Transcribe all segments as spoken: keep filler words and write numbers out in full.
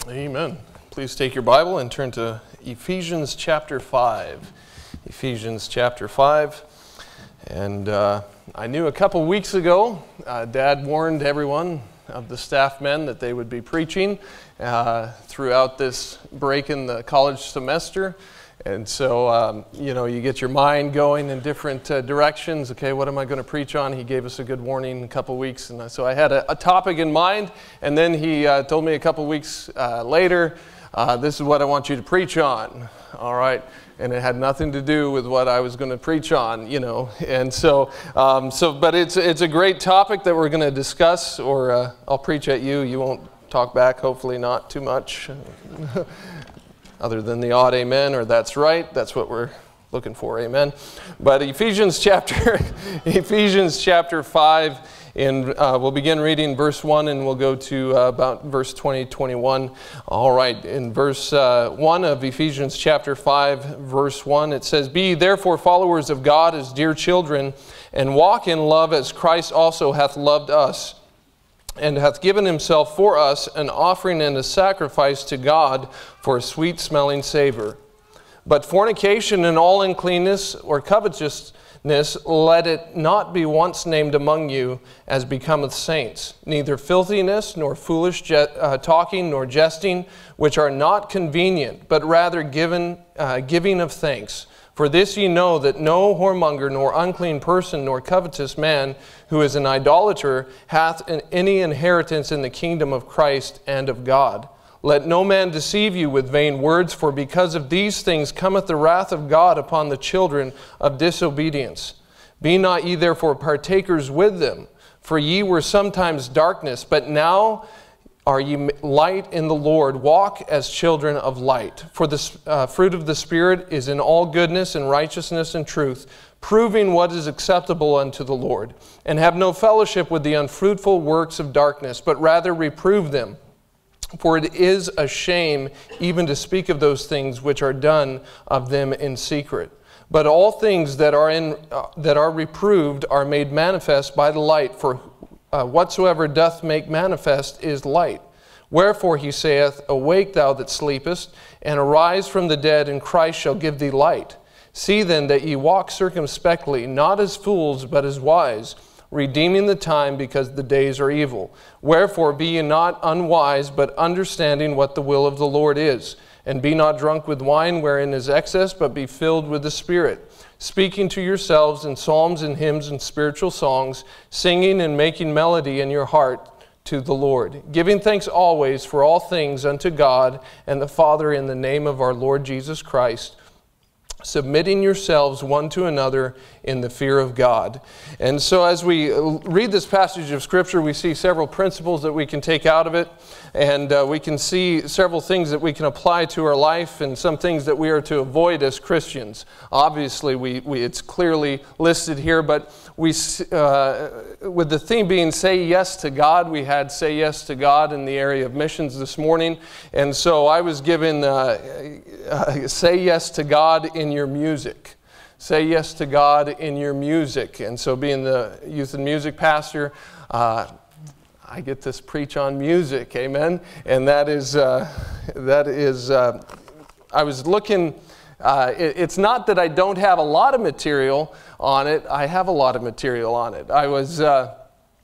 Amen. Please take your Bible and turn to Ephesians chapter five. Ephesians chapter five. And uh, I knew a couple weeks ago, uh, Dad warned everyone of the staff men that they would be preaching uh, throughout this break in the college semester. And so, um, you know, you get your mind going in different uh, directions. Okay, what am I going to preach on? He gave us a good warning in a couple weeks. And so I had a, a topic in mind. And then he uh, told me a couple weeks uh, later, uh, this is what I want you to preach on. All right. And it had nothing to do with what I was going to preach on, you know. And so, um, so but it's, it's a great topic that we're going to discuss. Or uh, I'll preach at you. You won't talk back, hopefully not too much. Other than the odd amen, or that's right, that's what we're looking for, amen. But Ephesians chapter, Ephesians chapter five, and uh, we'll begin reading verse one, and we'll go to uh, about verse twenty, twenty-one. All right, in verse uh, one of Ephesians chapter five, verse one, it says, "Be therefore followers of God as dear children, and walk in love as Christ also hath loved us, and hath given himself for us an offering and a sacrifice to God for a sweet-smelling savor. But fornication and all uncleanness or covetousness, let it not be once named among you, as becometh saints, neither filthiness, nor foolish je- uh, talking, nor jesting, which are not convenient, but rather given, uh, giving of thanks. For this ye know, that no whoremonger, nor unclean person, nor covetous man, who is an idolater, hath an, any inheritance in the kingdom of Christ and of God. Let no man deceive you with vain words, for because of these things cometh the wrath of God upon the children of disobedience. Be not ye therefore partakers with them, for ye were sometimes darkness, but now are ye light in the Lord. Walk as children of light. For the uh, fruit of the Spirit is in all goodness and righteousness and truth, proving what is acceptable unto the Lord. And have no fellowship with the unfruitful works of darkness, but rather reprove them. For it is a shame even to speak of those things which are done of them in secret. But all things that are in uh, that are reproved are made manifest by the light, for uh, whatsoever doth make manifest is light. Wherefore he saith, Awake thou that sleepest, and arise from the dead, and Christ shall give thee light. See then that ye walk circumspectly, not as fools, but as wise, redeeming the time, because the days are evil. Wherefore be ye not unwise, but understanding what the will of the Lord is. And be not drunk with wine, wherein is excess, but be filled with the Spirit, speaking to yourselves in psalms and hymns and spiritual songs, singing and making melody in your heart to the Lord, giving thanks always for all things unto God and the Father in the name of our Lord Jesus Christ, submitting yourselves one to another in the fear of God." And so as we read this passage of Scripture, we see several principles that we can take out of it, and uh, we can see several things that we can apply to our life, and some things that we are to avoid as Christians. Obviously, we, we it's clearly listed here, but we, uh, with the theme being say yes to God, we had say yes to God in the area of missions this morning, and so I was given uh, uh, say yes to God in your music. Say yes to God in your music. And so being the youth and music pastor, uh, I get to preach on music, amen? And that is, uh, that is uh, I was looking, uh, it, it's not that I don't have a lot of material on it, I have a lot of material on it. I was, uh,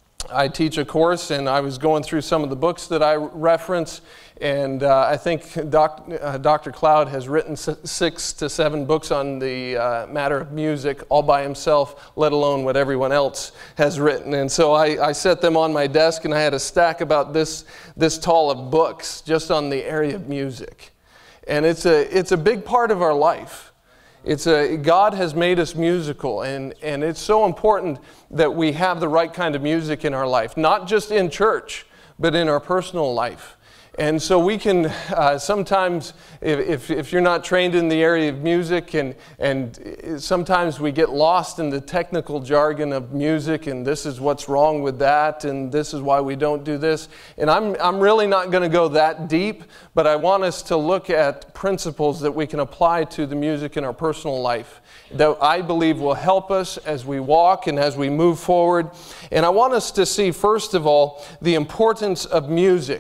I teach a course, and I was going through some of the books that I reference, and uh, I think Doc, uh, Doctor Cloud has written six to seven books on the uh, matter of music all by himself, let alone what everyone else has written. And so I, I set them on my desk, and I had a stack about this, this tall of books just on the area of music. And it's a, it's a big part of our life. It's a, God has made us musical, and, and it's so important that we have the right kind of music in our life, not just in church, but in our personal life. And so we can uh, sometimes, if, if, if you're not trained in the area of music, and, and sometimes we get lost in the technical jargon of music, and this is what's wrong with that, and this is why we don't do this. And I'm, I'm really not going to go that deep, but I want us to look at principles that we can apply to the music in our personal life that I believe will help us as we walk and as we move forward. And I want us to see, first of all, the importance of music.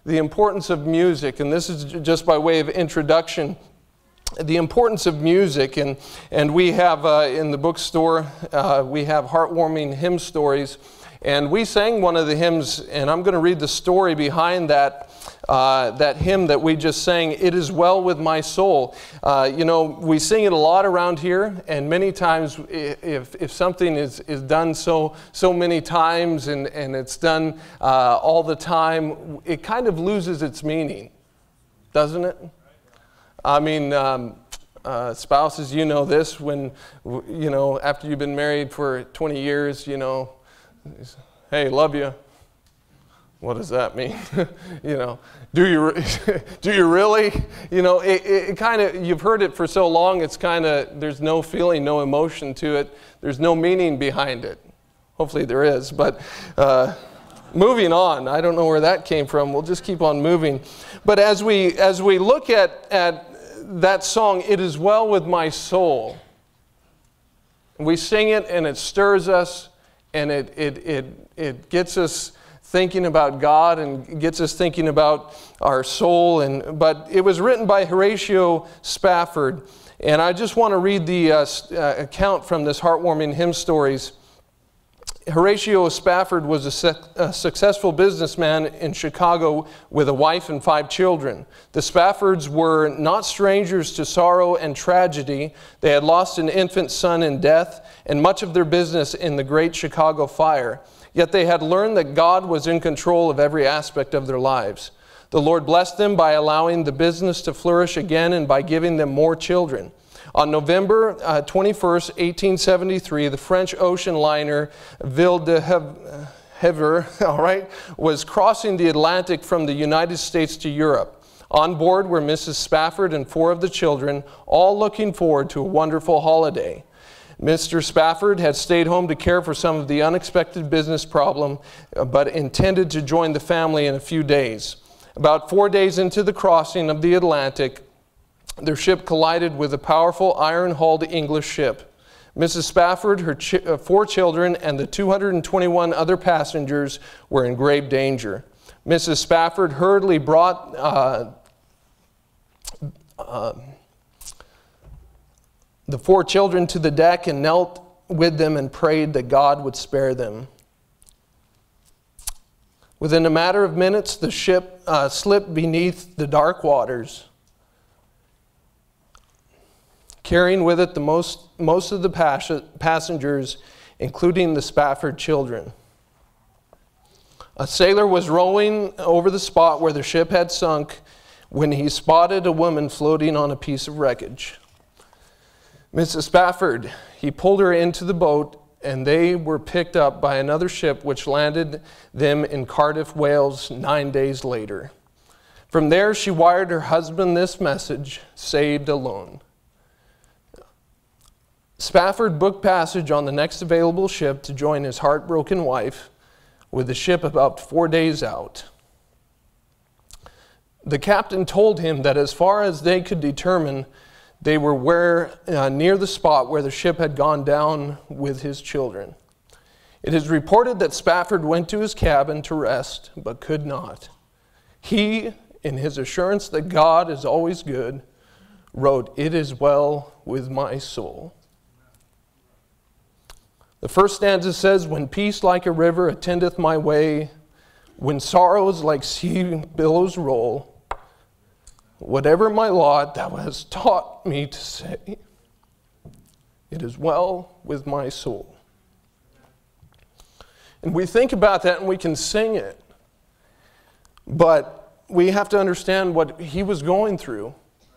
the importance of music, and this is just by way of introduction, the importance of music, and, and we have uh, in the bookstore, uh, we have heartwarming hymn stories, and we sang one of the hymns, and I'm going to read the story behind that, uh, that hymn that we just sang, It Is Well With My Soul. Uh, you know, we sing it a lot around here, and many times if, if something is, is done so, so many times and, and it's done uh, all the time, it kind of loses its meaning, doesn't it? I mean, um, uh, spouses, you know this, when, you know, after you've been married for twenty years, you know, hey, love you. What does that mean? you know, do you, do you really? You know, it, it kind of, you've heard it for so long, it's kind of, there's no feeling, no emotion to it. There's no meaning behind it. Hopefully there is, but uh, moving on. I don't know where that came from. We'll just keep on moving. But as we, as we look at, at that song, It Is Well With My Soul, we sing it and it stirs us and it, it, it, it gets us thinking about God and gets us thinking about our soul. And, but it was written by Horatio Spafford. And I just want to read the uh, uh, account from this Heartwarming Hymn Stories. Horatio Spafford was a, su a successful businessman in Chicago with a wife and five children. The Spaffords were not strangers to sorrow and tragedy. They had lost an infant son in death and much of their business in the Great Chicago Fire. Yet they had learned that God was in control of every aspect of their lives. The Lord blessed them by allowing the business to flourish again and by giving them more children. On November uh, twenty-first, eighteen seventy-three, the French ocean liner Ville de Havre, all right, was crossing the Atlantic from the United States to Europe. On board were Missus Spafford and four of the children, all looking forward to a wonderful holiday. Mister Spafford had stayed home to care for some of the unexpected business problem, but intended to join the family in a few days. About four days into the crossing of the Atlantic, their ship collided with a powerful iron-hulled English ship. Missus Spafford, her ch uh, four children, and the two hundred twenty-one other passengers were in grave danger. Missus Spafford hurriedly brought uh, uh, the four children to the deck and knelt with them and prayed that God would spare them. Within a matter of minutes, the ship uh, slipped beneath the dark waters, carrying with it the most, most of the pas passengers, including the Spafford children. A sailor was rowing over the spot where the ship had sunk when he spotted a woman floating on a piece of wreckage. Missus Spafford, he pulled her into the boat, and they were picked up by another ship which landed them in Cardiff, Wales, nine days later. From there, she wired her husband this message, saved alone. Spafford booked passage on the next available ship to join his heartbroken wife, with the ship about four days out. The captain told him that as far as they could determine, they were where, uh, near the spot where the ship had gone down with his children. It is reported that Spafford went to his cabin to rest, but could not. He, in his assurance that God is always good, wrote, "It is well with my soul." The first stanza says, "When peace like a river attendeth my way, when sorrows like sea billows roll, whatever my lot thou hast taught me to say, it is well with my soul." And we think about that and we can sing it, but we have to understand what he was going through.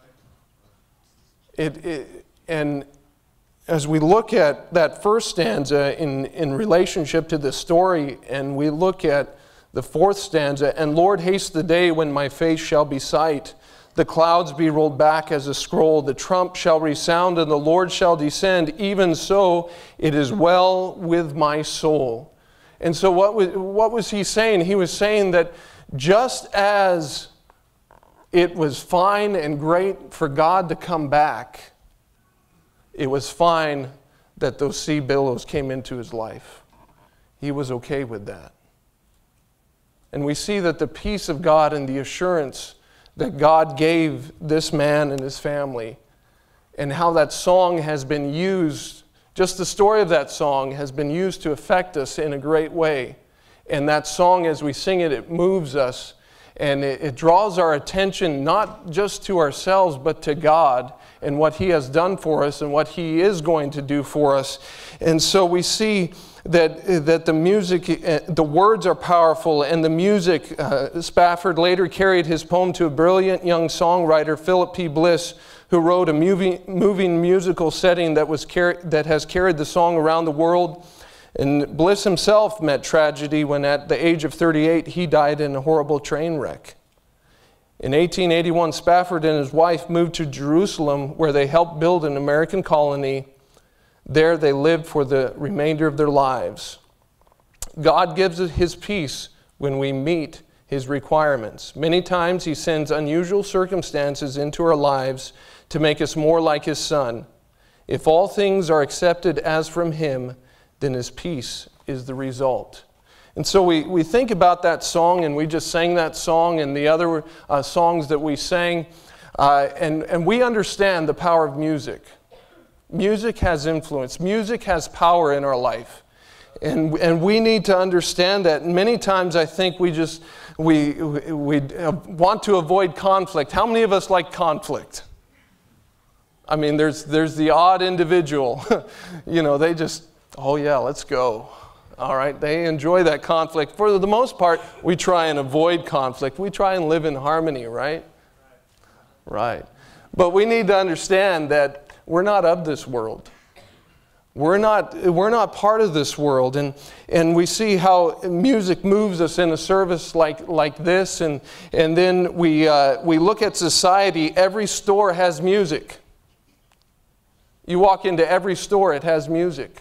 It, it, and as we look at that first stanza in, in relationship to the story, and we look at the fourth stanza, "And Lord, haste the day when my face shall be sight, the clouds be rolled back as a scroll, the trump shall resound, and the Lord shall descend, even so it is well with my soul." And so what was, what was he saying? He was saying that just as it was fine and great for God to come back, it was fine that those sea billows came into his life. He was okay with that. And we see that the peace of God and the assurance that God gave this man and his family, and how that song has been used, just the story of that song has been used to affect us in a great way. And that song, as we sing it, it moves us, and it, it draws our attention not just to ourselves, but to God and what He has done for us and what He is going to do for us. And so we see that, that the music, the words are powerful, and the music, uh, Spafford later carried his poem to a brilliant young songwriter, Philip P. Bliss, who wrote a moving, moving musical setting that, was car- that has carried the song around the world. And Bliss himself met tragedy when at the age of thirty-eight he died in a horrible train wreck. In eighteen eighty-one, Spafford and his wife moved to Jerusalem, where they helped build an American colony. There they lived for the remainder of their lives. God gives us His peace when we meet His requirements. Many times He sends unusual circumstances into our lives to make us more like His Son. If all things are accepted as from Him, then His peace is the result. And so we, we think about that song, and we just sang that song and the other uh, songs that we sang, uh, and, and we understand the power of music. Music has influence. Music has power in our life. And, and we need to understand that. And many times I think we just, we, we want to avoid conflict. How many of us like conflict? I mean, there's, there's the odd individual. You know, they just, oh yeah, let's go. All right, they enjoy that conflict. For the most part, we try and avoid conflict. We try and live in harmony, right? Right. But we need to understand that we're not of this world. We're not, we're not part of this world. And, and we see how music moves us in a service like, like this. And, and then we, uh, we look at society. Every store has music. You walk into every store, it has music.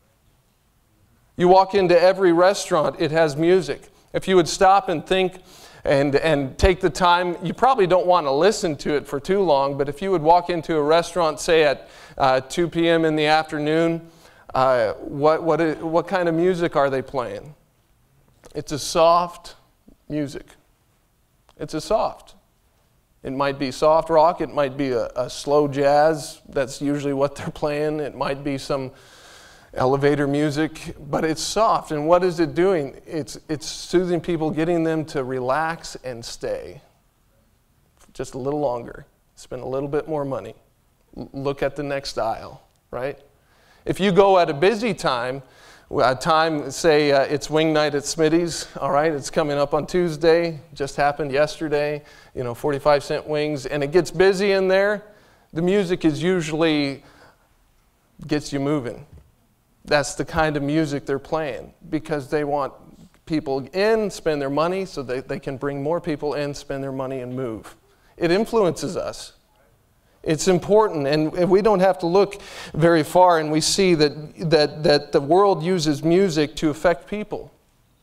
You walk into every restaurant, it has music. If you would stop and think and, and take the time, you probably don't want to listen to it for too long, but if you would walk into a restaurant, say at uh, two p m in the afternoon, uh, what, what, what kind of music are they playing? It's a soft music. It's a soft. It might be soft rock, it might be a, a slow jazz, that's usually what they're playing. It might be some elevator music, but it's soft. And what is it doing? It's, it's soothing people, getting them to relax and stay just a little longer, spend a little bit more money, L- look at the next aisle, right? If you go at a busy time, a time, say uh, it's wing night at Smitty's, all right, it's coming up on Tuesday, just happened yesterday, you know, forty-five cent wings, and it gets busy in there, the music is usually, gets you moving. That's the kind of music they're playing because they want people in, spend their money so that they can bring more people in, spend their money, and move. It influences us. It's important, and we don't have to look very far, and we see that, that, that the world uses music to affect people.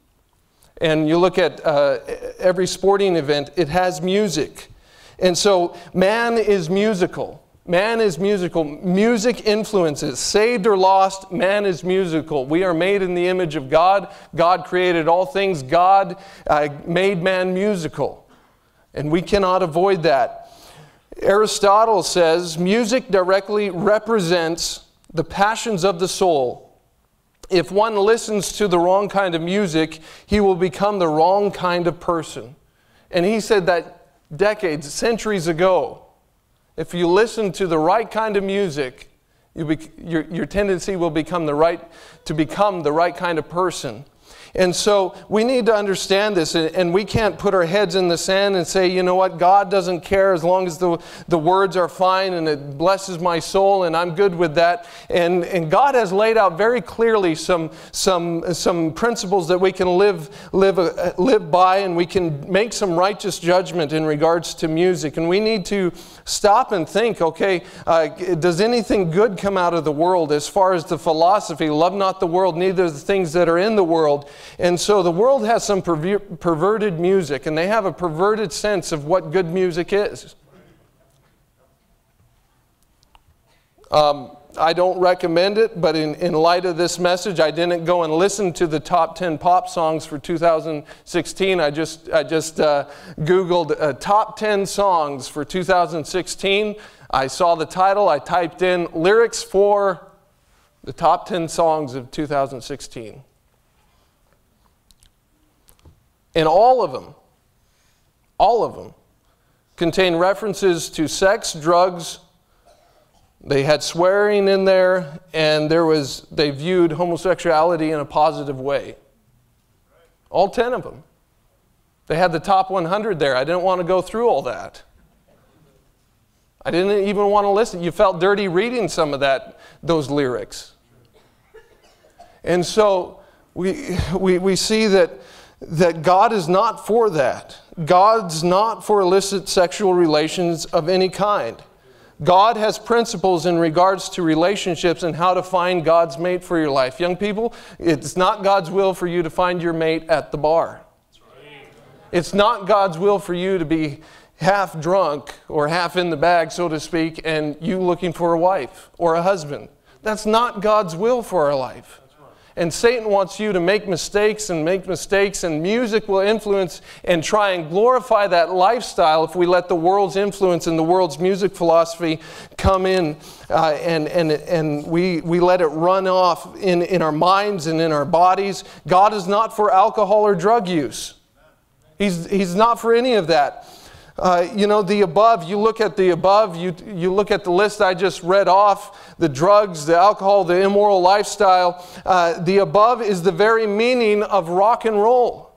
And you look at uh, every sporting event, it has music. And so man is musical. Man is musical. Music influences. Saved or lost, man is musical. We are made in the image of God. God created all things. God uh, made man musical. And we cannot avoid that. Aristotle says music directly represents the passions of the soul. If one listens to the wrong kind of music, he will become the wrong kind of person. And he said that decades, centuries ago. If you listen to the right kind of music, you be, your, your tendency will become the right, to become the right kind of person. And so we need to understand this, and, and we can't put our heads in the sand and say, you know what, God doesn't care as long as the, the words are fine and it blesses my soul and I'm good with that. And, and God has laid out very clearly some, some, some principles that we can live, live, uh, live by, and we can make some righteous judgment in regards to music. And we need to stop and think, okay, uh, does anything good come out of the world as far as the philosophy, love not the world, neither the things that are in the world. And so the world has some perver- perverted music, and they have a perverted sense of what good music is. Um, I don't recommend it, but in, in light of this message, I didn't go and listen to the top ten pop songs for two thousand sixteen. I just, I just uh, Googled uh, top ten songs for two thousand sixteen. I saw the title, I typed in lyrics for the top ten songs of two thousand sixteen. And all of them, all of them, contain references to sex, drugs. They had swearing in there, and there was, they viewed homosexuality in a positive way. All ten of them. They had the top one hundred there. I didn't want to go through all that. I didn't even want to listen. You felt dirty reading some of that, those lyrics. And so we, we, we see that, that God is not for that. God's not for illicit sexual relations of any kind. God has principles in regards to relationships and how to find God's mate for your life. Young people, it's not God's will for you to find your mate at the bar. It's not God's will for you to be half drunk or half in the bag, so to speak, and you looking for a wife or a husband. That's not God's will for our life. And Satan wants you to make mistakes and make mistakes, and music will influence and try and glorify that lifestyle if we let the world's influence and the world's music philosophy come in uh, and, and, and we, we let it run off in, in our minds and in our bodies. God is not for alcohol or drug use. He's, he's not for any of that. Uh, you know, the above, you look at the above, you, you look at the list I just read off, the drugs, the alcohol, the immoral lifestyle. Uh, the above is the very meaning of rock and roll.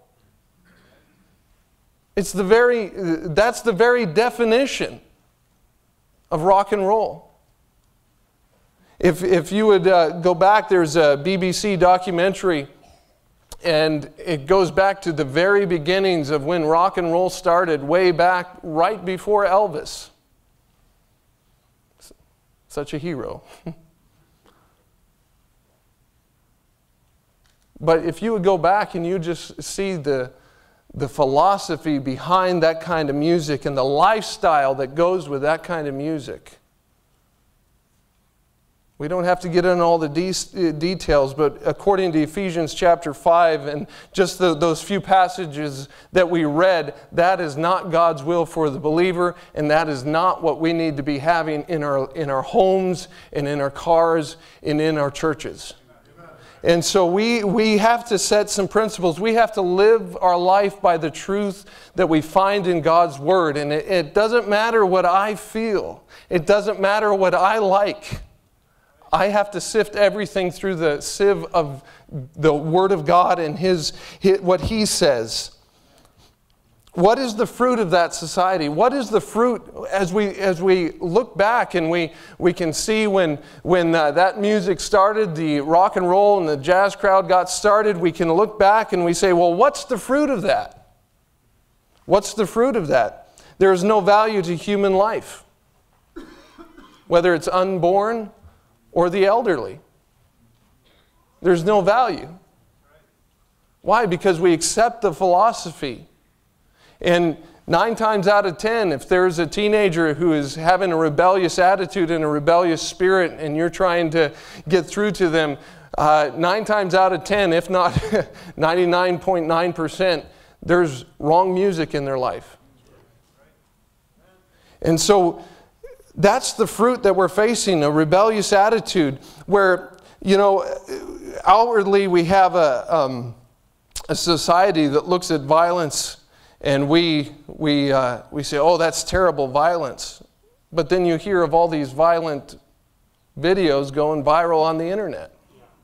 It's the very, that's the very definition of rock and roll. If, if you would uh, go back, there's a B B C documentary, and it goes back to the very beginnings of when rock and roll started, way back right before Elvis. Such a hero. But if you would go back and you just see the, the philosophy behind that kind of music and the lifestyle that goes with that kind of music. We don't have to get into all the de- details, but according to Ephesians chapter five and just the, those few passages that we read, that is not God's will for the believer, and that is not what we need to be having in our, in our homes and in our cars and in our churches. And so we, we have to set some principles. We have to live our life by the truth that we find in God's Word. And it, it doesn't matter what I feel. It doesn't matter what I like. I have to sift everything through the sieve of the Word of God and his, his, what He says. What is the fruit of that society? What is the fruit as we, as we look back and we, we can see when, when uh, that music started, the rock and roll and the jazz crowd got started, we can look back and we say, well, what's the fruit of that? What's the fruit of that? There is no value to human life, whether it's unborn or the elderly. There's no value. Why? Because we accept the philosophy. And nine times out of ten, if there's a teenager who is having a rebellious attitude and a rebellious spirit, and you're trying to get through to them, uh, nine times out of ten, if not ninety-nine point nine percent, there's wrong music in their life. And so that's the fruit that we're facing, a rebellious attitude where, you know, outwardly we have a, um, a society that looks at violence and we, we, uh, we say, oh, that's terrible violence. But then you hear of all these violent videos going viral on the internet.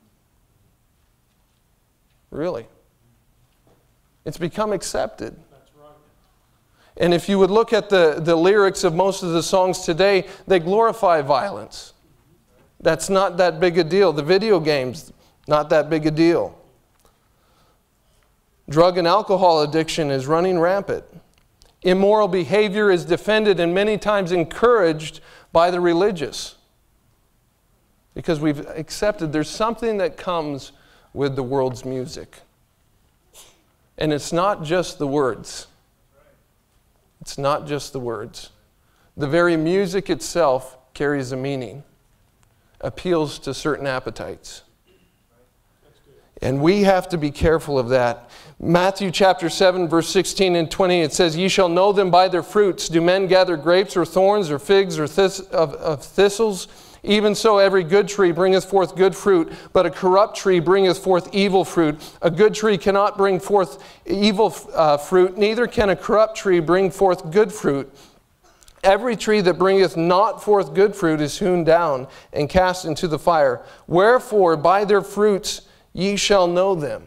Really. It's become accepted. And if you would look at the, the lyrics of most of the songs today, they glorify violence. That's not that big a deal. The video games, not that big a deal. Drug and alcohol addiction is running rampant. Immoral behavior is defended and many times encouraged by the religious. Because we've accepted there's something that comes with the world's music. And it's not just the words. It's not just the words. The very music itself carries a meaning. appeals to certain appetites. And we have to be careful of that. Matthew chapter seven, verse sixteen and twenty, it says, "Ye shall know them by their fruits. Do men gather grapes or thorns or figs or thist- of, of thistles? Even so every good tree bringeth forth good fruit, but a corrupt tree bringeth forth evil fruit. A good tree cannot bring forth evil uh, fruit, neither can a corrupt tree bring forth good fruit. Every tree that bringeth not forth good fruit is hewn down and cast into the fire. Wherefore by their fruits ye shall know them."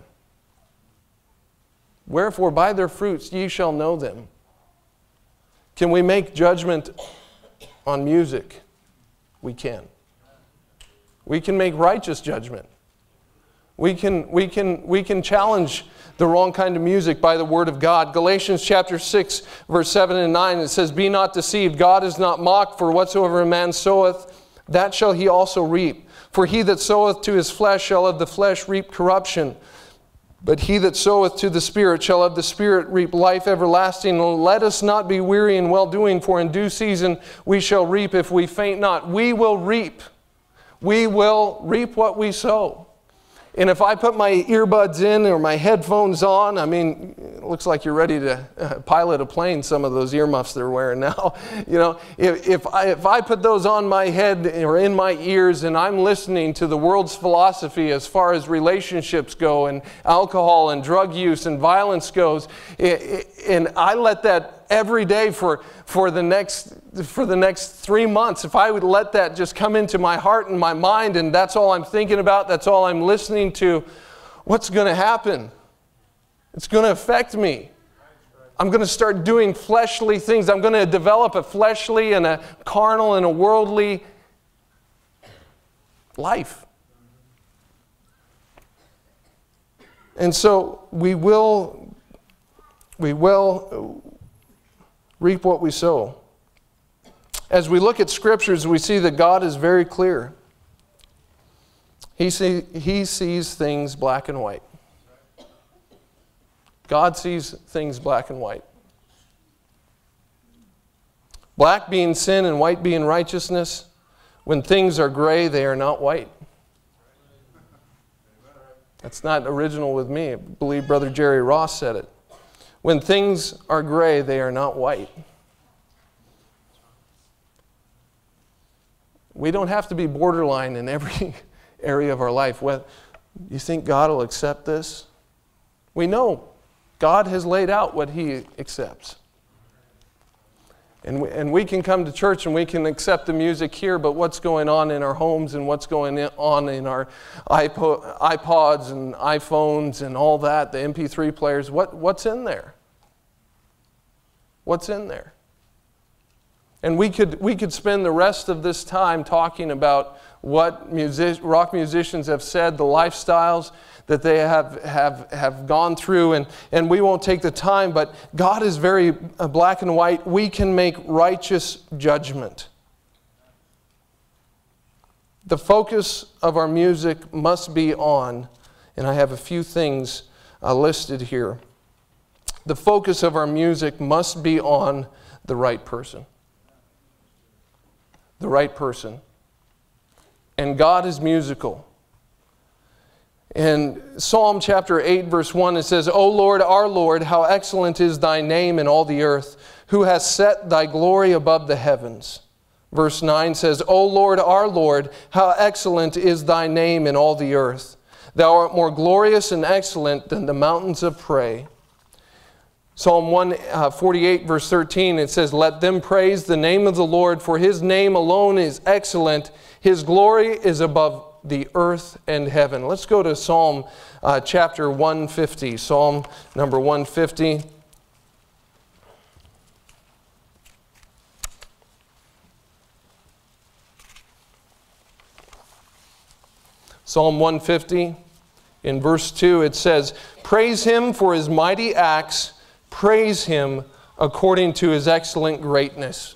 Wherefore by their fruits ye shall know them. Can we make judgment on music? We can. We can make righteous judgment. We can, we can, we can challenge the wrong kind of music by the Word of God. Galatians chapter six, verse seven and nine, it says, "Be not deceived, God is not mocked, for whatsoever a man soweth, that shall he also reap. For he that soweth to his flesh shall of the flesh reap corruption. But he that soweth to the Spirit shall of the Spirit reap life everlasting. And let us not be weary in well-doing, for in due season we shall reap if we faint not." We will reap. We will reap what we sow. And if I put my earbuds in or my headphones on, I mean, it looks like you're ready to uh, pilot a plane, some of those earmuffs they're wearing now. You know, if, if, I, if I put those on my head or in my ears and I'm listening to the world's philosophy as far as relationships go and alcohol and drug use and violence goes, it, it, and I let that every day for, for, the next, for the next three months, if I would let that just come into my heart and my mind and that's all I'm thinking about, that's all I'm listening to, what's going to happen? It's going to affect me. I'm going to start doing fleshly things. I'm going to develop a fleshly and a carnal and a worldly life. And so we will, we will reap what we sow. As we look at scriptures, we see that God is very clear. He, see, he sees things black and white. God sees things black and white. Black being sin and white being righteousness. When things are gray, they are not white. That's not original with me. I believe Brother Jerry Ross said it. When things are gray, they are not white. We don't have to be borderline in every area of our life. Well, you think God will accept this? We know God has laid out what He accepts. And we, and we can come to church and we can accept the music here, but what's going on in our homes and what's going on in our iPod, iPods and iPhones and all that, the M P three players, what, what's in there? What's in there? And we could, we could spend the rest of this time talking about what music, rock musicians have said, the lifestyles that they have, have, have gone through, and, and we won't take the time, but God is very black and white. We can make righteous judgment. The focus of our music must be on, and I have a few things uh, listed here. The focus of our music must be on the right person. The right person. And God is musical. In Psalm chapter eight, verse one, it says, "O Lord, our Lord, how excellent is thy name in all the earth, who has set thy glory above the heavens." Verse nine says, "O Lord, our Lord, how excellent is thy name in all the earth. Thou art more glorious and excellent than the mountains of prey." Psalm one forty-eight, verse thirteen, it says, "Let them praise the name of the Lord, for His name alone is excellent. His glory is above the earth and heaven." Let's go to Psalm uh, chapter one fifty. Psalm number one fifty. Psalm one fifty, in verse two, it says, "Praise Him for His mighty acts. Praise Him according to His excellent greatness."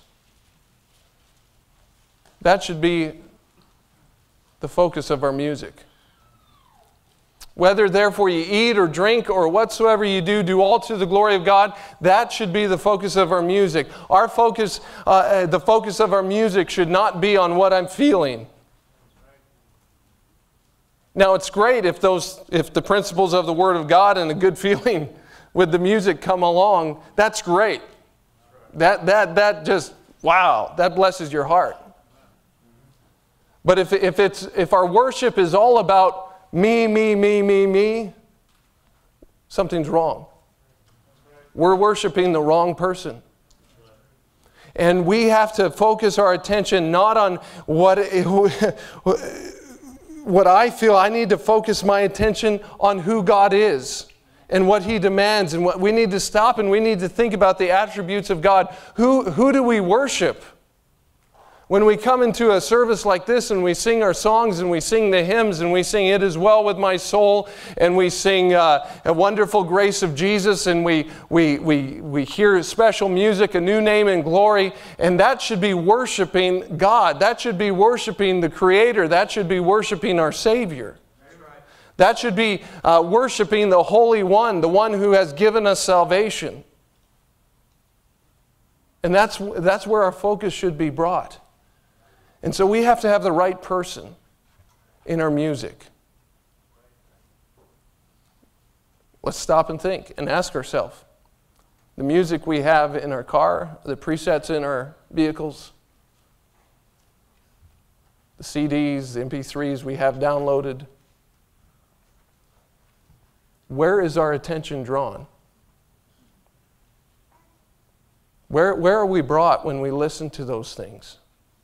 That should be the focus of our music. "Whether therefore you eat or drink or whatsoever you do, do all to the glory of God." That should be the focus of our music. Our focus, uh, the focus of our music should not be on what I'm feeling. Now, it's great if those, if the principles of the Word of God and a good feeling with the music come along. That's great. That, that, that just, wow, that blesses your heart. But if, if, it's, if our worship is all about me, me, me, me, me, something's wrong. We're worshiping the wrong person. And we have to focus our attention not on what, what I feel. I need to focus my attention on who God is and what He demands. And what we need to stop and we need to think about the attributes of God. Who, who do we worship? When we come into a service like this and we sing our songs and we sing the hymns and we sing "It Is Well With My Soul" and we sing uh, "A Wonderful Grace of Jesus" and we, we, we, we hear special music, "A New Name in Glory," and that should be worshiping God. That should be worshiping the Creator. That should be worshiping our Savior. That should be uh, worshiping the Holy One, the one who has given us salvation. And that's, that's where our focus should be brought. And so we have to have the right person in our music. Let's stop and think and ask ourselves, the music we have in our car, the presets in our vehicles, the C Ds, the M P threes we have downloaded, where is our attention drawn? Where, where are we brought when we listen to those things?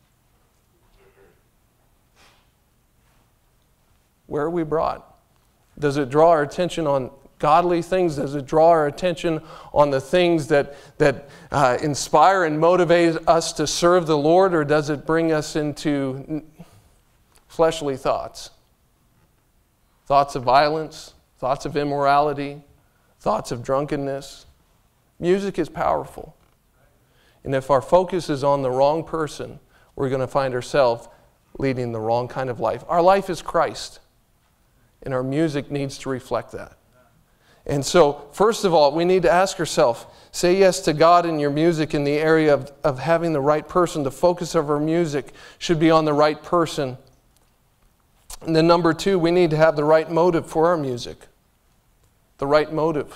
Where are we brought? Does it draw our attention on godly things? Does it draw our attention on the things that, that uh, inspire and motivate us to serve the Lord? Or does it bring us into fleshly thoughts? Thoughts of violence, thoughts of immorality, thoughts of drunkenness. Music is powerful. And if our focus is on the wrong person, we're going to find ourselves leading the wrong kind of life. Our life is Christ. And our music needs to reflect that. And so, first of all, we need to ask ourselves, say yes to God in your music in the area of, of having the right person. The focus of our music should be on the right person. And then number two, we need to have the right motive for our music. The right motive.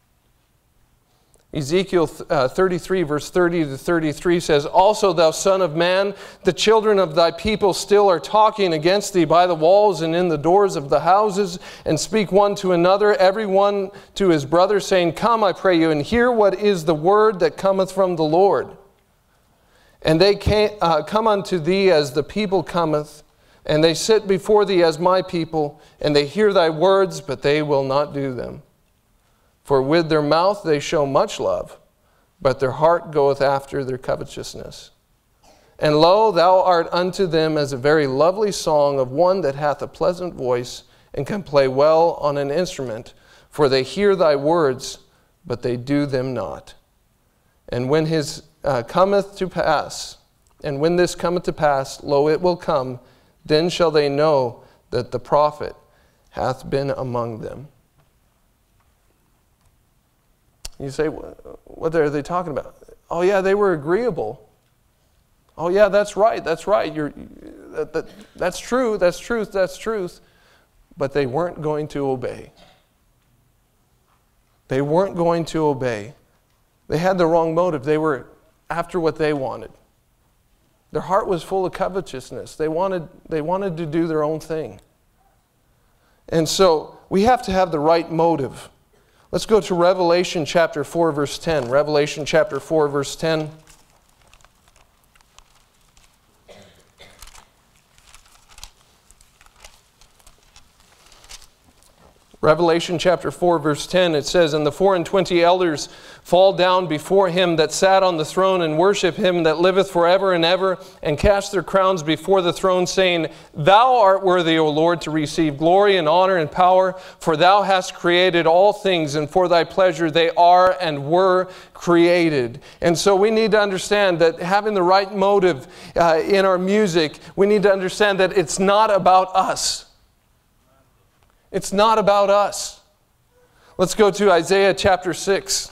Ezekiel uh, thirty-three, verse thirty to thirty-three says, "Also, thou son of man, the children of thy people still are talking against thee by the walls and in the doors of the houses, and speak one to another, every one to his brother, saying, Come, I pray you, and hear what is the word that cometh from the Lord. And they came, uh, come unto thee as the people cometh, and they sit before thee as my people, and they hear thy words, but they will not do them. For with their mouth they show much love, but their heart goeth after their covetousness. And lo, thou art unto them as a very lovely song of one that hath a pleasant voice, and can play well on an instrument. For they hear thy words, but they do them not. And when his uh, cometh to pass, and when this cometh to pass, lo, it will come, then shall they know that the prophet hath been among them." You say, what are they talking about? Oh yeah, they were agreeable. Oh yeah, that's right, that's right. You're, that, that, that's true, that's truth, that's truth. But they weren't going to obey. They weren't going to obey. They had the wrong motive. They were after what they wanted. Their heart was full of covetousness. They wanted, they wanted to do their own thing. And so we have to have the right motive. Let's go to Revelation chapter four, verse ten. Revelation chapter four, verse ten. Revelation chapter four, verse ten, it says, "And the four and twenty elders fall down before him that sat on the throne, and worship him that liveth forever and ever, and cast their crowns before the throne, saying, Thou art worthy, O Lord, to receive glory and honor and power, for thou hast created all things, and for thy pleasure they are and were created." And so we need to understand that having the right motive uh, in our music, we need to understand that it's not about us. It's not about us. Let's go to Isaiah chapter six.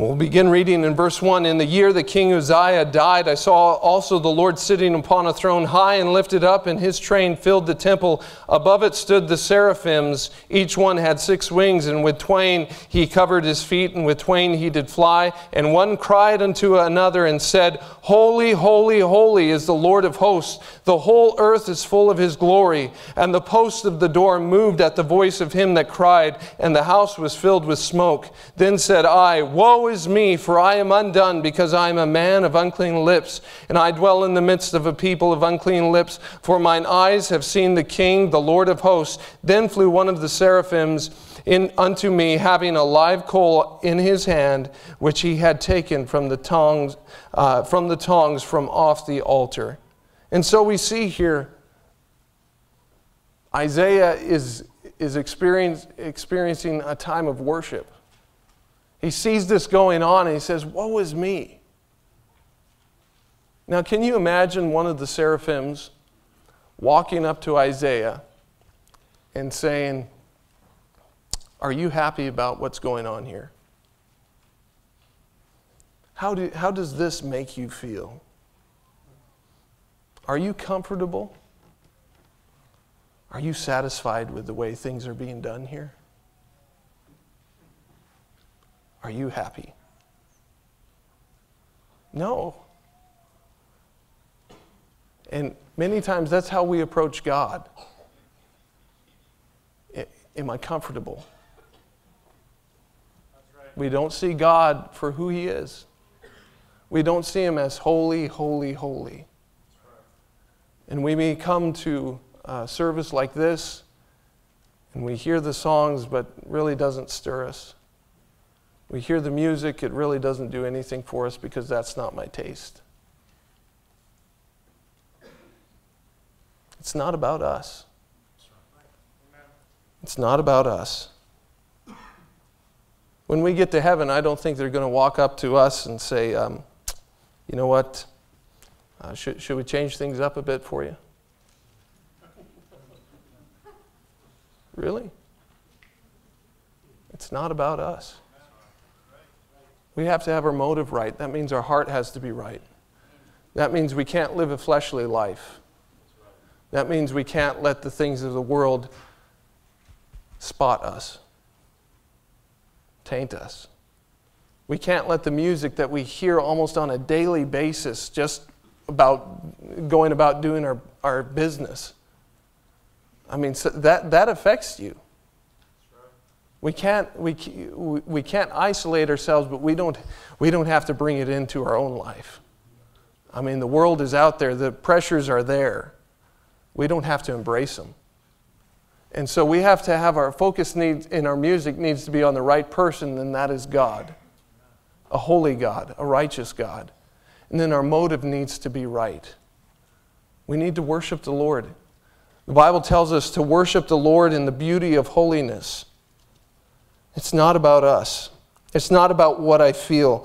We'll begin reading in verse one. In the year that King Uzziah died, I saw also the Lord sitting upon a throne high and lifted up, and his train filled the temple. Above it stood the seraphims. Each one had six wings, and with twain he covered his feet, and with twain he did fly. And one cried unto another and said, Holy, holy, holy is the Lord of hosts. The whole earth is full of his glory. And the post of the door moved at the voice of him that cried, and the house was filled with smoke. Then said I, Woe is me, for I am undone, because I am a man of unclean lips, and I dwell in the midst of a people of unclean lips. For mine eyes have seen the King, the Lord of hosts. Then flew one of the seraphims in unto me, having a live coal in his hand, which he had taken from the tongs, uh, from the tongs from off the altar. And so we see here, Isaiah is is experience, experiencing a time of worship. He sees this going on and he says, Woe is me. Now, can you imagine one of the seraphims walking up to Isaiah and saying, Are you happy about what's going on here? How do, how does this make you feel? Are you comfortable? Are you satisfied with the way things are being done here? Are you happy? No. And many times that's how we approach God. Am I comfortable? That's right. We don't see God for who he is. We don't see him as holy, holy, holy. That's right. And we may come to a service like this and we hear the songs, but it really doesn't stir us. We hear the music, it really doesn't do anything for us because that's not my taste. It's not about us. It's not about us. When we get to heaven, I don't think they're going to walk up to us and say, um, you know what, uh, should, should we change things up a bit for you? Really? It's not about us. We have to have our motive right. That means our heart has to be right. That means we can't live a fleshly life. That means we can't let the things of the world spot us, taint us. We can't let the music that we hear almost on a daily basis just about going about doing our, our business. I mean, so that, that affects you. We can't, we, we can't isolate ourselves, but we don't, we don't have to bring it into our own life. I mean, the world is out there. The pressures are there. We don't have to embrace them. And so we have to have our focus needs in our music needs to be on the right person, and that is God. A holy God, a righteous God. And then our motive needs to be right. We need to worship the Lord. The Bible tells us to worship the Lord in the beauty of holiness. It's not about us. It's not about what I feel.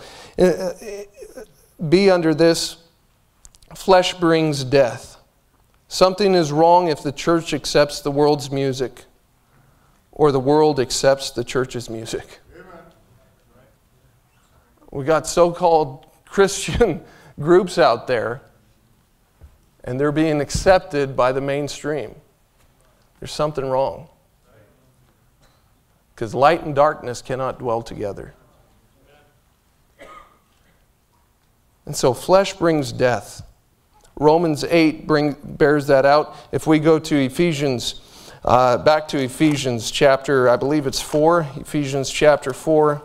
Be under this, flesh brings death. Something is wrong if the church accepts the world's music or the world accepts the church's music. We got so-called Christian groups out there, and they're being accepted by the mainstream. There's something wrong. Because light and darkness cannot dwell together. And so flesh brings death. Romans eight bring, bears that out. If we go to Ephesians, uh, back to Ephesians chapter, I believe it's four, Ephesians chapter four.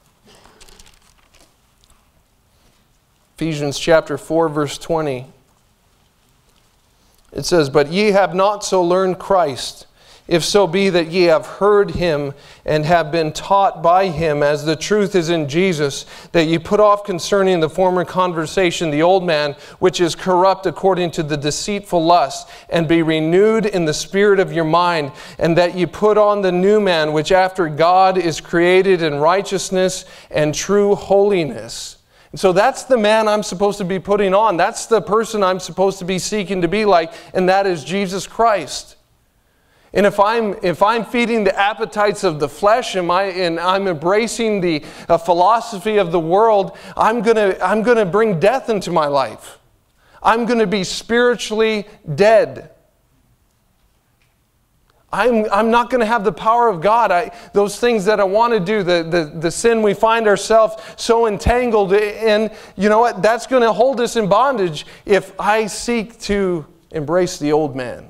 Ephesians chapter four, verse twenty. It says, But ye have not so learned Christ, if so be that ye have heard him and have been taught by him, as the truth is in Jesus, that ye put off concerning the former conversation the old man, which is corrupt according to the deceitful lust, and be renewed in the spirit of your mind, and that ye put on the new man, which after God is created in righteousness and true holiness. And so that's the man I'm supposed to be putting on. That's the person I'm supposed to be seeking to be like, and that is Jesus Christ. And if I'm, if I'm feeding the appetites of the flesh and, I, and I'm embracing the uh, philosophy of the world, I'm going to I'm going to bring death into my life. I'm going to be spiritually dead. I'm, I'm not going to have the power of God. I, those things that I want to do, the, the, the sin we find ourselves so entangled in, you know what? That's going to hold us in bondage if I seek to embrace the old man.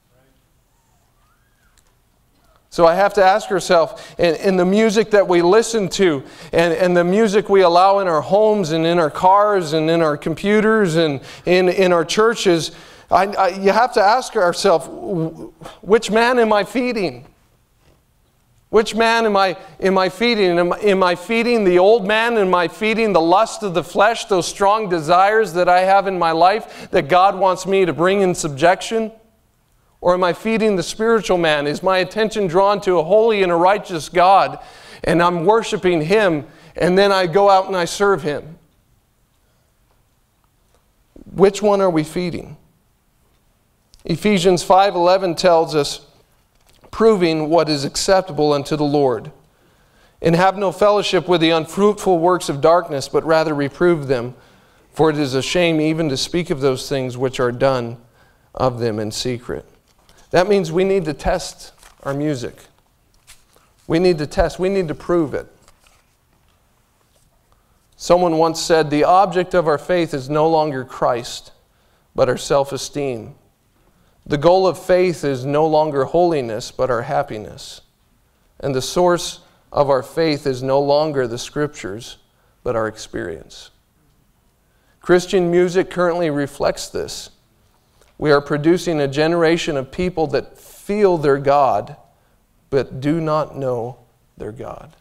So I have to ask ourselves, in, in the music that we listen to, and, and the music we allow in our homes and in our cars and in our computers and in, in our churches, I, I, you have to ask ourselves, which man am I feeding? Which man am I, am I feeding? Am, am I feeding the old man? Am I feeding the lust of the flesh, those strong desires that I have in my life that God wants me to bring in subjection? Or am I feeding the spiritual man? Is my attention drawn to a holy and a righteous God, and I'm worshiping Him, and then I go out and I serve Him? Which one are we feeding? Ephesians five eleven tells us, proving what is acceptable unto the Lord. And have no fellowship with the unfruitful works of darkness, but rather reprove them. For it is a shame even to speak of those things which are done of them in secret. That means we need to test our music. We need to test, we need to prove it. Someone once said, the object of our faith is no longer Christ, but our self-esteem. The goal of faith is no longer holiness, but our happiness. And the source of our faith is no longer the Scriptures, but our experience. Christian music currently reflects this. We are producing a generation of people that feel their God, but do not know their God.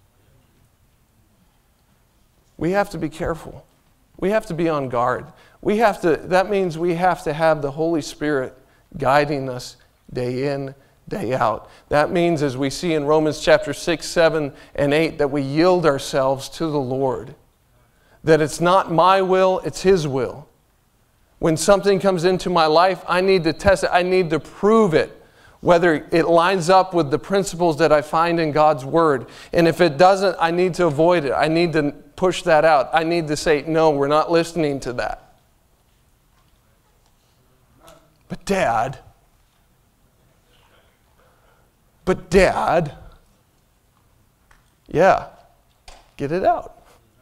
We have to be careful. We have to be on guard. We have to, that means we have to have the Holy Spirit guiding us day in, day out. That means, as we see in Romans chapter six, seven, and eight, that we yield ourselves to the Lord. That it's not my will, it's His will. When something comes into my life, I need to test it. I need to prove it, whether it lines up with the principles that I find in God's Word. And if it doesn't, I need to avoid it. I need to push that out. I need to say, no, we're not listening to that. But Dad, but Dad, yeah, get it out.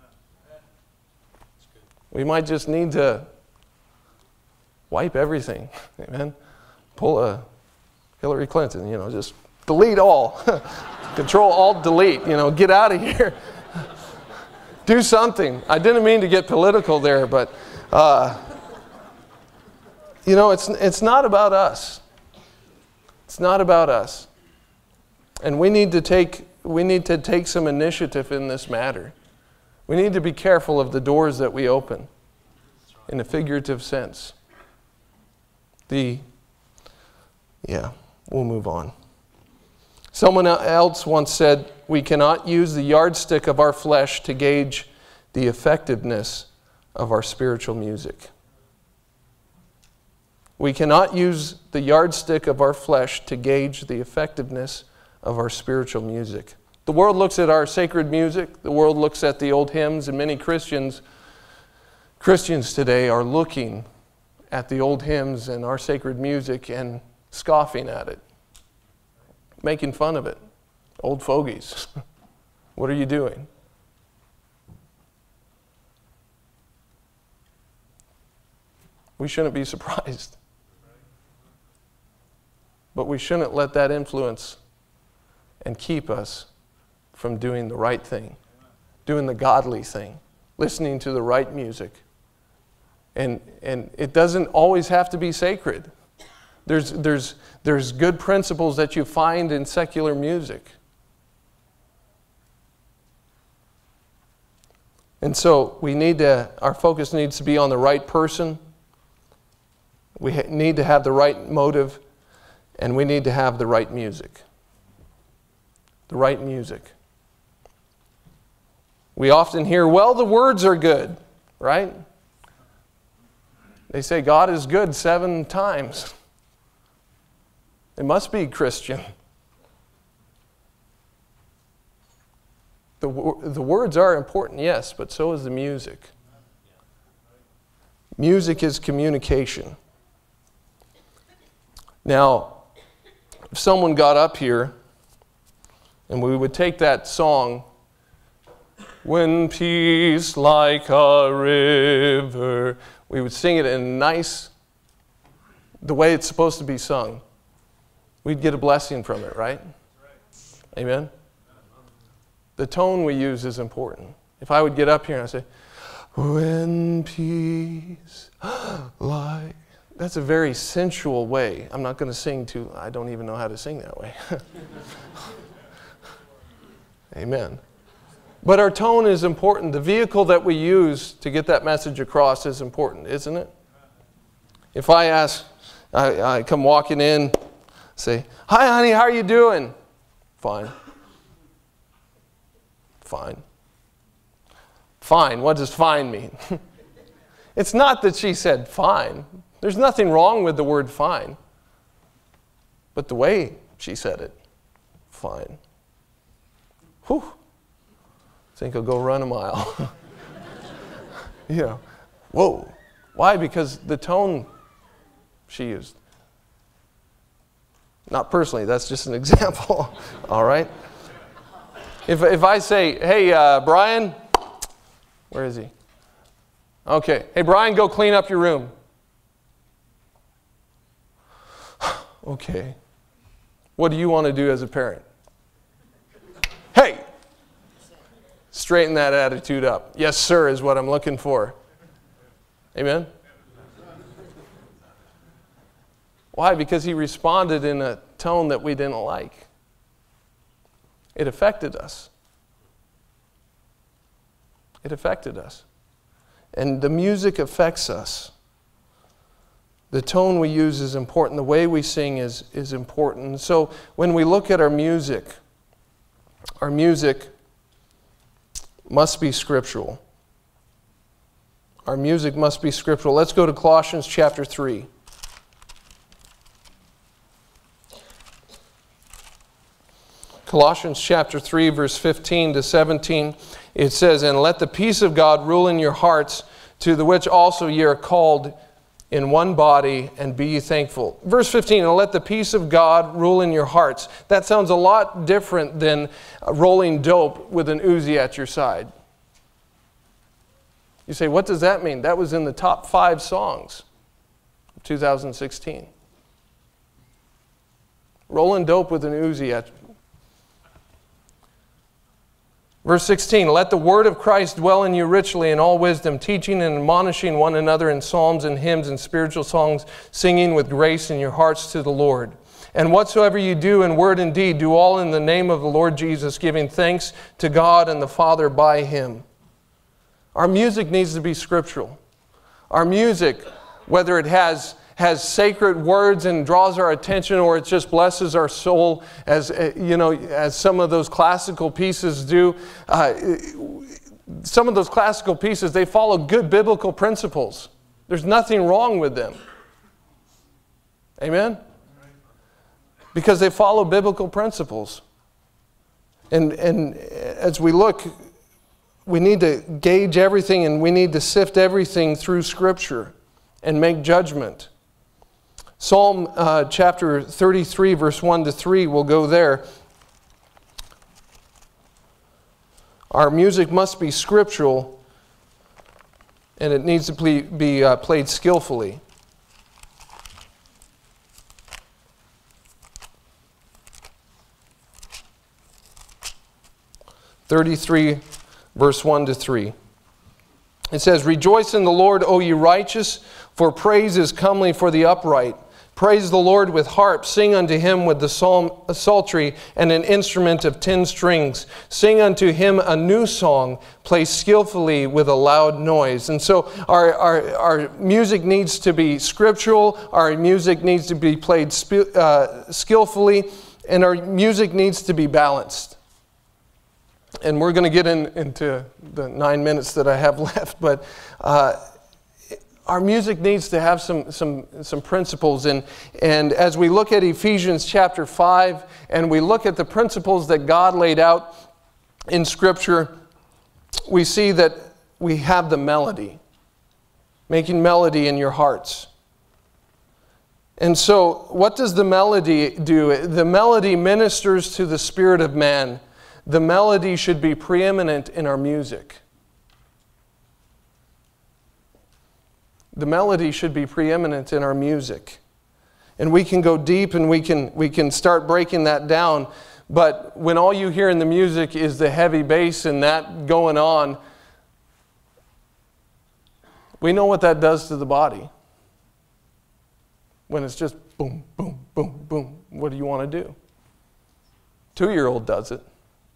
We might just need to wipe everything, amen? Pull a Hillary Clinton, you know, just delete all. Control, Alt, delete, you know, get out of here. Do something. I didn't mean to get political there, but... Uh, You know, it's, it's not about us. It's not about us. And we need to take, we need to take some initiative in this matter. We need to be careful of the doors that we open in a figurative sense. The, yeah, we'll move on. Someone else once said, we cannot use the yardstick of our flesh to gauge the effectiveness of our spiritual music. We cannot use the yardstick of our flesh to gauge the effectiveness of our spiritual music. The world looks at our sacred music. The world looks at the old hymns, and many Christians, Christians today are looking at the old hymns and our sacred music and scoffing at it, making fun of it. Old fogies. What are you doing? We shouldn't be surprised. But we shouldn't let that influence and keep us from doing the right thing, doing the godly thing, listening to the right music. And, and it doesn't always have to be sacred. There's, there's, there's good principles that you find in secular music. And so we need to, our focus needs to be on the right person. We ha- need to have the right motive. And we need to have the right music. The right music. We often hear, well, the words are good, right? They say God is good seven times. It must be Christian. The, the words are important, yes, but so is the music. Music is communication. Now, if someone got up here and we would take that song, "When peace like a river," we would sing it in nice, the way it's supposed to be sung. We'd get a blessing from it, right? Amen? The tone we use is important. If I would get up here and I say, "When peace like," that's a very sensual way. I'm not going to sing to, I don't even know how to sing that way. Amen. But our tone is important. The vehicle that we use to get that message across is important, isn't it? If I ask, I, I come walking in, say, "Hi, honey, how are you doing?" Fine. Fine. Fine. What does fine mean? It's not that she said fine. There's nothing wrong with the word fine. But the way she said it, fine. Whew. I think I'll go run a mile. You know, whoa. Why? Because the tone she used. Not personally, that's just an example. All right? If, if I say, "Hey, uh, Brian," where is he? Okay. "Hey, Brian, go clean up your room." Okay. What do you want to do as a parent? "Hey, straighten that attitude up." "Yes, sir," is what I'm looking for. Amen? Why? Because he responded in a tone that we didn't like. It affected us. It affected us. And the music affects us. The tone we use is important. The way we sing is, is important. So when we look at our music, our music must be scriptural. Our music must be scriptural. Let's go to Colossians chapter three. Colossians chapter three, verse fifteen to seventeen, it says, "And let the peace of God rule in your hearts, to the which also ye are called in one body, and be ye thankful." Verse fifteen, "And let the peace of God rule in your hearts." That sounds a lot different than rolling dope with an Uzi at your side. You say, what does that mean? That was in the top five songs of two thousand sixteen. Rolling dope with an Uzi at Verse sixteen, "Let the word of Christ dwell in you richly in all wisdom, teaching and admonishing one another in psalms and hymns and spiritual songs, singing with grace in your hearts to the Lord. And whatsoever you do in word and deed, do all in the name of the Lord Jesus, giving thanks to God and the Father by Him." Our music needs to be scriptural. Our music, whether it has has sacred words and draws our attention, or it just blesses our soul, as you know, as some of those classical pieces do. Uh, some of those classical pieces, they follow good biblical principles. There's nothing wrong with them. Amen? Because they follow biblical principles. And and as we look, we need to gauge everything, and we need to sift everything through Scripture and make judgment. Psalm uh, chapter thirty-three, verse one to three, we'll go there. Our music must be scriptural, and it needs to be, be uh, played skillfully. thirty-three, verse one to three. It says, "Rejoice in the Lord, O ye righteous, for praise is comely for the upright. Praise the Lord with harp. Sing unto Him with the psalm, a psaltery and an instrument of ten strings. Sing unto Him a new song. Play skillfully with a loud noise." And so our, our, our music needs to be scriptural. Our music needs to be played sp- uh, skillfully. And our music needs to be balanced. And we're going to get in, into the nine minutes that I have left. But uh, our music needs to have some, some, some principles. And, and as we look at Ephesians chapter five, and we look at the principles that God laid out in Scripture, we see that we have the melody, making melody in your hearts. And so, what does the melody do? The melody ministers to the spirit of man. The melody should be preeminent in our music. The melody should be preeminent in our music. And we can go deep and we can, we can start breaking that down. But when all you hear in the music is the heavy bass and that going on, we know what that does to the body. When it's just boom, boom, boom, boom, what do you want to do? Two-year-old does it.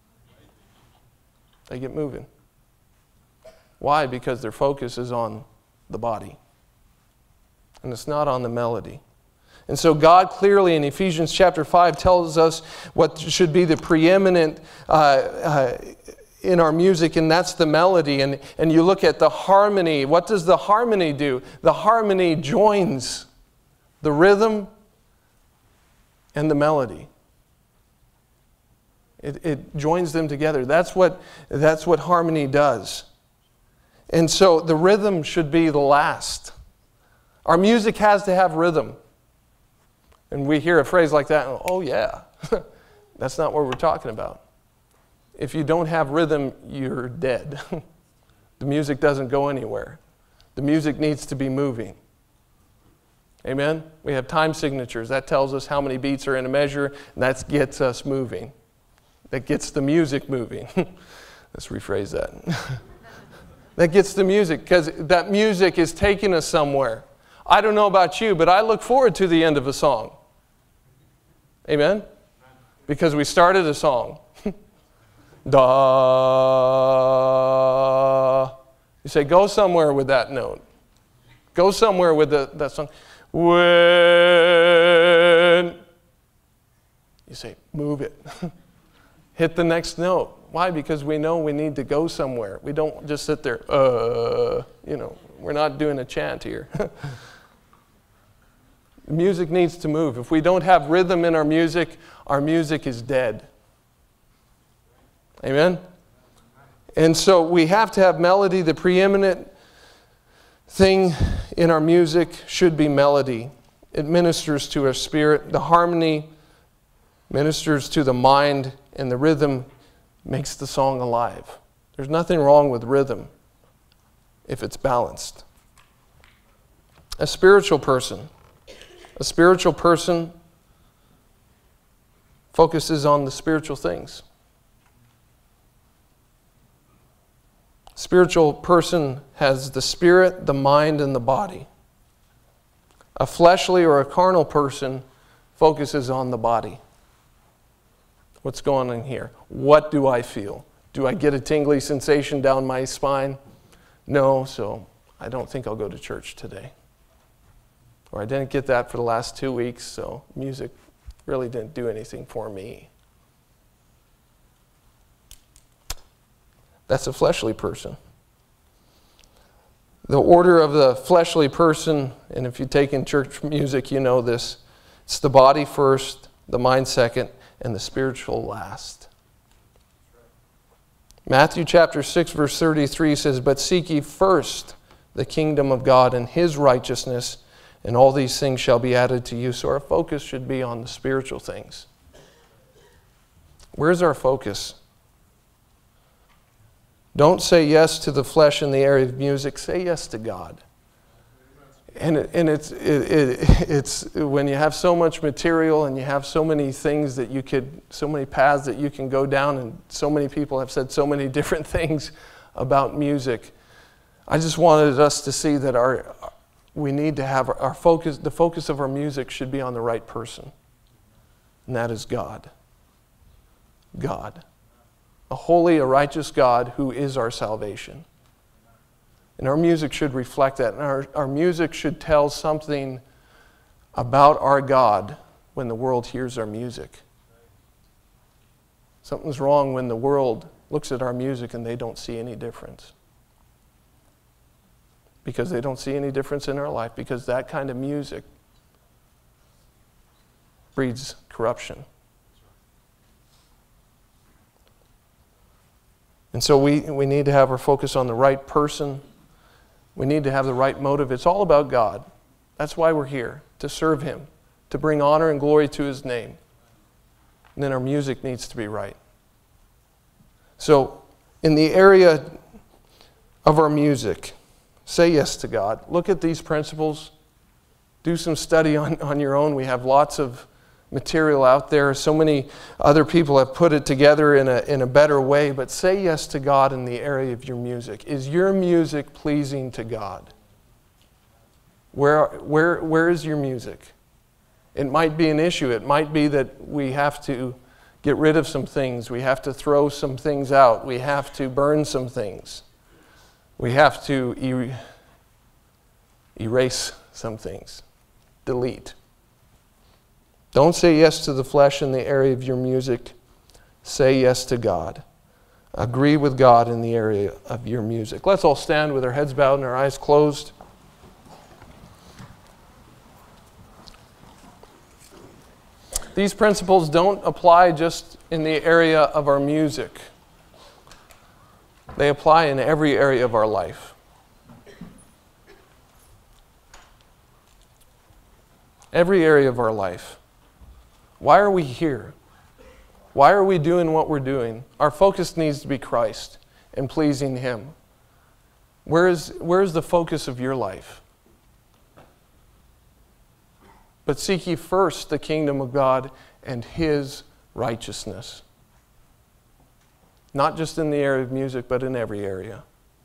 They get moving. Why? Because their focus is on the body. And it's not on the melody. And so God clearly in Ephesians chapter five tells us what should be the preeminent uh, uh, in our music, and that's the melody. And, and you look at the harmony. What does the harmony do? The harmony joins the rhythm and the melody. It, it joins them together. That's what, that's what harmony does. And so the rhythm should be the last. Our music has to have rhythm. And we hear a phrase like that, and, oh yeah, that's not what we're talking about. If you don't have rhythm, you're dead. The music doesn't go anywhere. The music needs to be moving. Amen? We have time signatures. That tells us how many beats are in a measure, and that gets us moving. That gets the music moving. Let's rephrase that. That gets the music, because that music is taking us somewhere. I don't know about you, but I look forward to the end of a song. Amen? Because we started a song. Da. You say, go somewhere with that note. Go somewhere with the, that song. When. You say, move it. Hit the next note. Why? Because we know we need to go somewhere. We don't just sit there, uh, you know, we're not doing a chant here. The music needs to move. If we don't have rhythm in our music, our music is dead. Amen? And so we have to have melody. The preeminent thing in our music should be melody. It ministers to our spirit. The harmony ministers to the mind, and the rhythm makes the song alive. There's nothing wrong with rhythm if it's balanced. A spiritual person. A spiritual person focuses on the spiritual things. A spiritual person has the spirit, the mind, and the body. A fleshly or a carnal person focuses on the body. What's going on here? What do I feel? Do I get a tingly sensation down my spine? No, so I don't think I'll go to church today. Or I didn't get that for the last two weeks, so music really didn't do anything for me. That's a fleshly person. The order of the fleshly person, and if you take in church music, you know this, it's the body first, the mind second, and the spiritual last. Matthew chapter six, verse thirty-three says, "But seek ye first the kingdom of God and His righteousness, and all these things shall be added to you." So our focus should be on the spiritual things. Where's our focus? Don't say yes to the flesh in the area of music. Say yes to God. And, it, and it's, it, it, it's when you have so much material and you have so many things that you could, so many paths that you can go down, and so many people have said so many different things about music. I just wanted us to see that our we need to have our focus, the focus of our music should be on the right person. And that is God. God. A holy, a righteous God who is our salvation. And our music should reflect that. And our, our music should tell something about our God when the world hears our music. Something's wrong when the world looks at our music and they don't see any difference. because they don't see any difference in our life, because that kind of music breeds corruption. And so we, we need to have our focus on the right person. We need to have the right motive. It's all about God. That's why we're here, to serve Him, to bring honor and glory to His name. And then our music needs to be right. So, in the area of our music, say yes to God. Look at these principles. Do some study on, on your own. We have lots of material out there. So many other people have put it together in a, in a better way. But say yes to God in the area of your music. Is your music pleasing to God? Where, where, where is your music? It might be an issue. It might be that we have to get rid of some things. We have to throw some things out. We have to burn some things. We have to er- erase some things. Delete. Don't say yes to the flesh in the area of your music. Say yes to God. Agree with God in the area of your music. Let's all stand with our heads bowed and our eyes closed. These principles don't apply just in the area of our music. They apply in every area of our life. Every area of our life. Why are we here? Why are we doing what we're doing? Our focus needs to be Christ and pleasing Him. Where is, where is the focus of your life? But seek ye first the kingdom of God and His righteousness. Not just in the area of music, but in every area.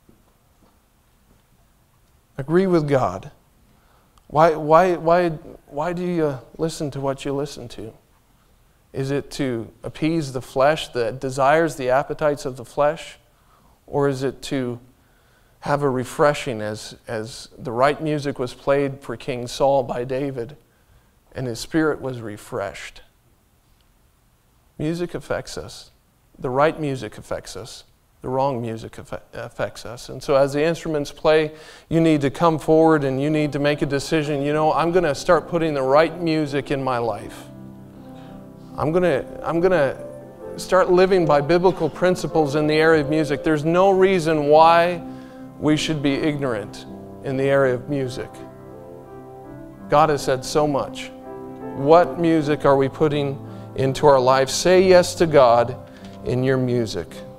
Agree with God. Why, why, why, why do you listen to what you listen to? Is it to appease the flesh, the desires, the appetites of the flesh? Or is it to have a refreshing as, as the right music was played for King Saul by David and his spirit was refreshed? Music affects us. The right music affects us. The wrong music affects us. And so as the instruments play, you need to come forward and you need to make a decision. You know, I'm going to start putting the right music in my life. I'm going to, I'm going to start living by biblical principles in the area of music. There's no reason why we should be ignorant in the area of music. God has said so much. What music are we putting into our life? Say yes to God in your music.